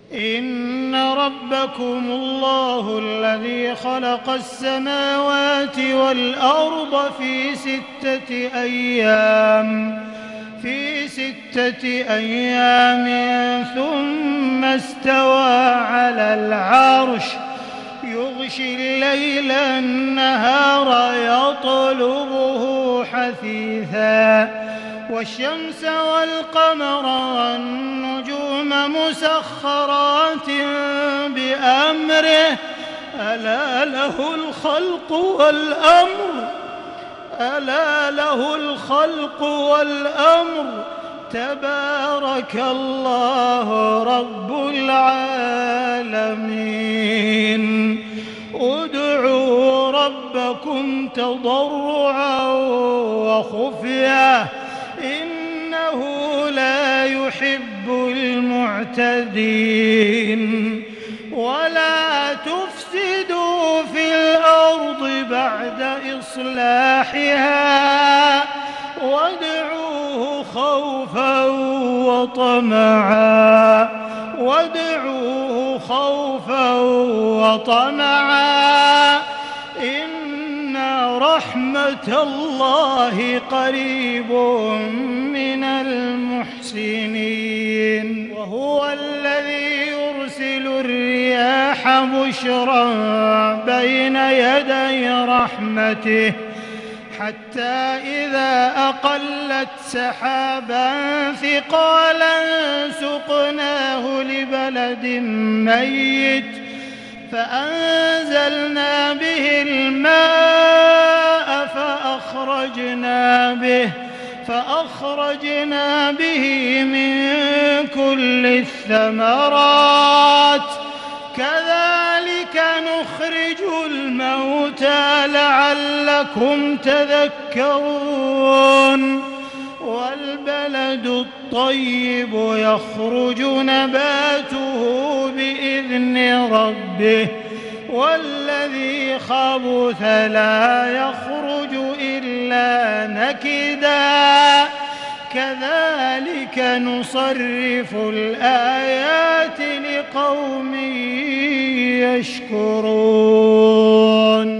إن ربكم الله الذي خلق السماوات والأرض في 6 أيام ثم استوى على العرش يغشي الليل النهار يطلبه حثيثا والشمس والقمر والنجوم مسخرات بأمره ألا له الخلق والأمر تبارك الله رب العالمين ادعوا ربكم تضرعا وخفية إنه لا يحب المعتدين ولا تفسدوا في الأرض بعد إصلاحها وادعوه خوفا وطمعا إن رحمة الله قريب من المحسنين وهو الذي يرسل الرياح بشرا بين يدي رحمته حتى إذا أقلت سحابا ثقالا سقناه لبلد ميت فأنزلنا به الماء فأخرجنا به من كل الثمرات كذلك نخرج الموتى لعلكم تذكرون والبلد الطيب يخرج نباته بإذن ربه والذي خبث لا يخرج إلا نكدا كذلك نصرف الآيات لقوم يشكرون.